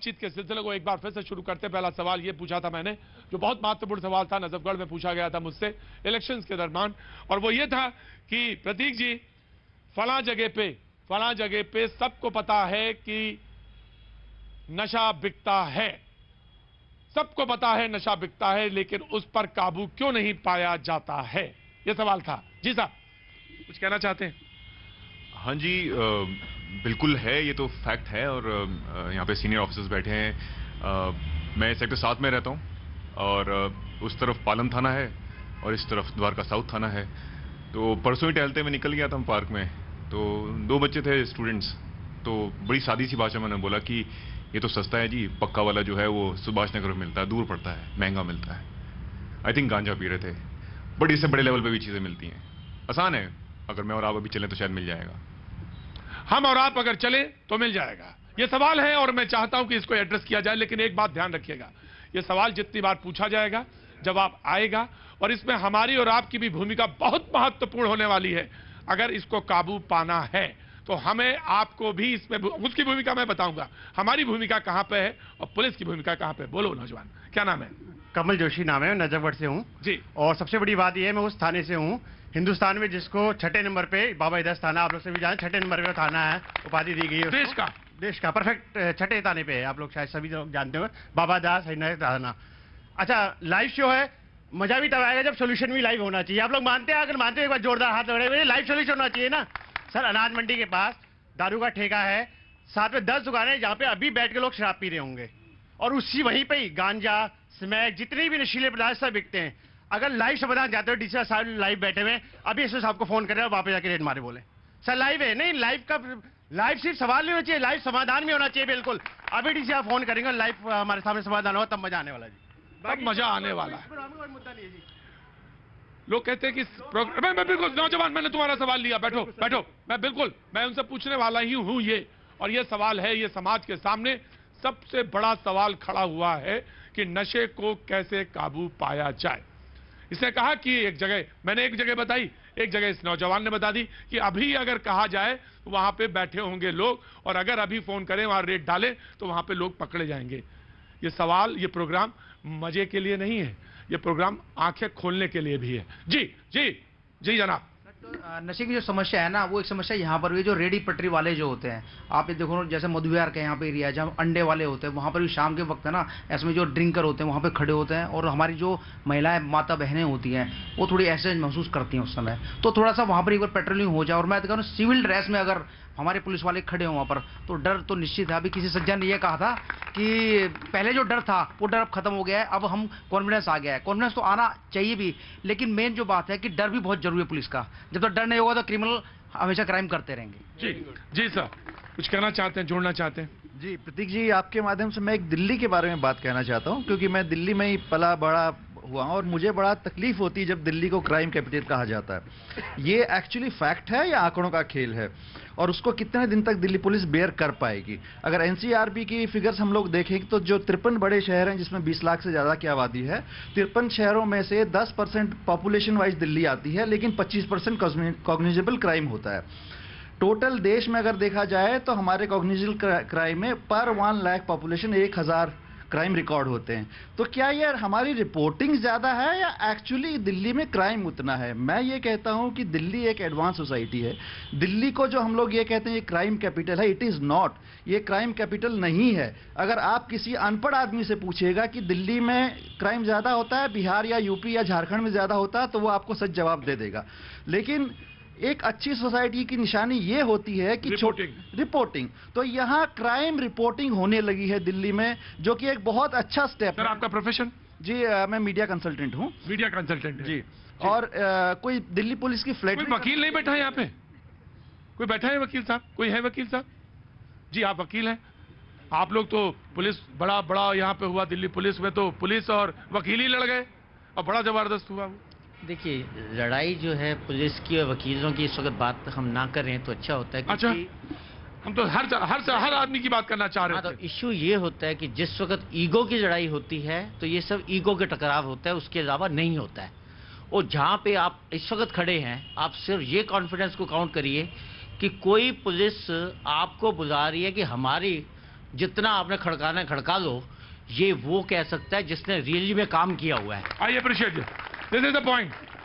बातचीत के सिलसिले को एक बार फिर से शुरू करते। पहला सवाल ये पूछा था मैंने, जो बहुत महत्वपूर्ण सवाल था, नजफगढ़ में पूछा गया था मुझसे इलेक्शंस के दरमियान, और वो ये था कि प्रतीक जी, फलां जगह पे सबको पता है कि नशा बिकता है, सबको पता है नशा बिकता है, लेकिन उस पर काबू क्यों नहीं पाया जाता है? ये सवाल था। जी साहब, कुछ कहना चाहते हैं? हाँ जी, बिल्कुल है, ये तो फैक्ट है। और यहाँ पे सीनियर ऑफिसर्स बैठे हैं। मैं सेक्टर 7 में रहता हूँ, और उस तरफ पालम थाना है और इस तरफ द्वारका साउथ थाना है। तो परसों ही टहलते में निकल गया था हम पार्क में, तो 2 बच्चे थे स्टूडेंट्स। तो बड़ी सादी सी भाषा में मैंने बोला कि ये तो सस्ता है जी, पक्का वाला जो है वो सुभाष नगर में मिलता है, दूर पड़ता है, महंगा मिलता है। आई थिंक गांजा पी रहे थे। बट इससे बड़े लेवल पे भी चीजें मिलती हैं, आसान है। अगर मैं और आप अभी चलें तो शायद मिल जाएगा। हम और आप अगर चले तो मिल जाएगा। ये सवाल है और मैं चाहता हूं कि इसको एड्रेस किया जाए, लेकिन एक बात ध्यान रखिएगा, ये सवाल जितनी बार पूछा जाएगा जवाब आएगा, और इसमें हमारी और आपकी भी भूमिका बहुत महत्वपूर्ण होने वाली है। अगर इसको काबू पाना है तो हमें आपको भी इसमें, उसकी भूमिका मैं बताऊंगा, हमारी भूमिका कहां पे है और पुलिस की भूमिका कहां पे। बोलो नौजवान, क्या नाम है? कमल जोशी नाम है, नजफगढ़ से हूँ जी। और सबसे बड़ी बात यह है, मैं उस थाने से हूँ हिंदुस्तान में जिसको 6ठे नंबर पे बाबा इदस थाना, आप लोग से भी जाने, 6ठे नंबर पे थाना है, उपाधि दी गई है देश का परफेक्ट 6ठे थाने पे है। आप लोग शायद सभी लोग जानते हो, बाबा दास थाना। अच्छा, लाइव शो है, मजा भी तब आएगा जब सोल्यूशन भी लाइव होना चाहिए। आप लोग मानते हैं? अगर मानते हो एक बार जोरदार हाथ लगे। लाइव सोल्यूशन होना चाहिए ना सर। अनाज मंडी के पास दारू का ठेका है, साथ में 10 दुकानें जहां पे अभी बैठ के लोग शराब पी रहे होंगे, और उसी वहीं पे ही गांजा, स्मैक, जितने भी नशीले पदार्थ सब बिकते हैं। अगर लाइव समाधान जाते हो, डीसी साहब लाइव बैठे हुए, अभी एसओ साहब को फोन करें और वापस जाके रेड मारे बोले सर लाइव है। नहीं, लाइव सिर्फ सवाल नहीं होना चाहिए, लाइव समाधान भी होना चाहिए। बिल्कुल, अभी डीसी आप फोन करेंगे, लाइव हमारे सामने समाधान होगा, तब मजा आने वाला जी। तब मजा आने वाला है। मुद्दा नहीं है जी। लोग कहते हैं कि मैं बिल्कुल नौजवान, मैंने तुम्हारा सवाल लिया, बैठो बैठो, मैं उनसे पूछने वाला ही हूं ये, और ये सवाल है, ये समाज के सामने सबसे बड़ा सवाल खड़ा हुआ है कि नशे को कैसे काबू पाया जाए। इसने कहा कि एक जगह, मैंने एक जगह बताई, एक जगह इस नौजवान ने बता दी कि अभी अगर कहा जाए तो वहां पे बैठे होंगे लोग, और अगर अभी फोन करें वहां रेड डालें तो वहां पे लोग पकड़े जाएंगे। ये सवाल, ये प्रोग्राम मजे के लिए नहीं है, ये प्रोग्राम आंखें खोलने के लिए भी है। जी जी जी जनाब। नशे की जो समस्या है ना, वो एक समस्या यहाँ पर भी, जो रेडी पटरी वाले जो होते हैं, आप ये देखो जैसे मधुविहार के यहाँ पे एरिया है जहाँ अंडे वाले होते हैं, वहाँ पर भी शाम के वक्त है ना, ऐसे जो ड्रिंकर होते हैं वहाँ पे खड़े होते हैं, और हमारी जो महिलाएं, माता बहनें होती हैं, वो थोड़ी ऐसे महसूस करती हैं उस समय। तो थोड़ा सा वहाँ पर एक बार पेट्रोलिंग हो जाए, और मैं तो कहूँ सिविल ड्रेस में अगर हमारे पुलिस वाले खड़े हो वहाँ पर, तो डर तो निश्चित है। अभी किसी सज्जन ने यह कहा था कि पहले जो डर था वो डर अब खत्म हो गया है, अब हम कॉन्फिडेंस आ गया है। कॉन्फिडेंस तो आना चाहिए भी, लेकिन मेन जो बात है कि डर भी बहुत जरूरी है पुलिस का। जब तक डर नहीं होगा तो क्रिमिनल हमेशा क्राइम करते रहेंगे। जी जी सर, कुछ कहना चाहते हैं, जोड़ना चाहते हैं? जी प्रतीक जी, आपके माध्यम से मैं एक दिल्ली के बारे में बात कहना चाहता हूं, क्योंकि मैं दिल्ली में ही पला बड़ा हुआ हूं, और मुझे बड़ा तकलीफ होती है जब दिल्ली को क्राइम कैपिटल कहा जाता है। ये एक्चुअली फैक्ट है या आंकड़ों का खेल है, और उसको कितने दिन तक दिल्ली पुलिस बेयर कर पाएगी? अगर एनसीआरबी की फिगर्स हम लोग देखें तो जो 53 बड़े शहर हैं जिसमें 20 लाख से ज्यादा की आबादी है, 53 शहरों में से 10% पॉपुलेशन वाइज दिल्ली आती है, लेकिन 25% कॉग्निजेबल क्राइम होता है। टोटल देश में अगर देखा जाए तो हमारे कॉग्निजेबल क्राइम में पर 1 लाख पॉपुलेशन 1000 क्राइम रिकॉर्ड होते हैं। तो क्या ये हमारी रिपोर्टिंग ज्यादा है या एक्चुअली दिल्ली में क्राइम उतना है? मैं ये कहता हूं कि दिल्ली एक एडवांस सोसाइटी है। दिल्ली को जो हम लोग ये कहते हैं ये क्राइम कैपिटल है, इट इज नॉट। ये क्राइम कैपिटल नहीं है। अगर आप किसी अनपढ़ आदमी से पूछेगा कि दिल्ली में क्राइम ज्यादा होता है, बिहार या यूपी या झारखंड में ज्यादा होता है, तो वो आपको सच जवाब दे देगा। लेकिन एक अच्छी सोसाइटी की निशानी ये होती है कि रिपोर्टिंग। तो यहाँ क्राइम रिपोर्टिंग होने लगी है दिल्ली में, जो कि एक बहुत अच्छा स्टेप है। आपका प्रोफेशन? जी मैं मीडिया कंसल्टेंट हूँ। मीडिया कंसल्टेंट जी। और कोई दिल्ली पुलिस की फ्लैट, कोई वकील नहीं बैठा है यहाँ पे? कोई बैठा है वकील साहब? कोई है वकील साहब? जी आप वकील हैं। आप लोग तो पुलिस बड़ा बड़ा यहाँ पे हुआ, दिल्ली पुलिस में तो पुलिस और वकील ही लड़ गए और बड़ा जबरदस्त हुआ वो। देखिए, लड़ाई जो है पुलिस की और वकीलों की इस वक्त बात हम ना करें तो अच्छा होता है। अच्छा, हम तो हर आदमी की बात करना चाह रहे थे। तो इश्यू ये होता है कि जिस वक्त ईगो की लड़ाई होती है तो ये सब ईगो के टकराव होता है, उसके अलावा नहीं होता है। और जहां पे आप इस वक्त खड़े हैं, आप सिर्फ ये कॉन्फिडेंस को काउंट करिए कि कोई पुलिस आपको बुला रही है कि हमारी जितना आपने खड़काना है खड़का लो, ये वो कह सकता है जिसने रियली में काम किया हुआ है। I appreciate this is the point.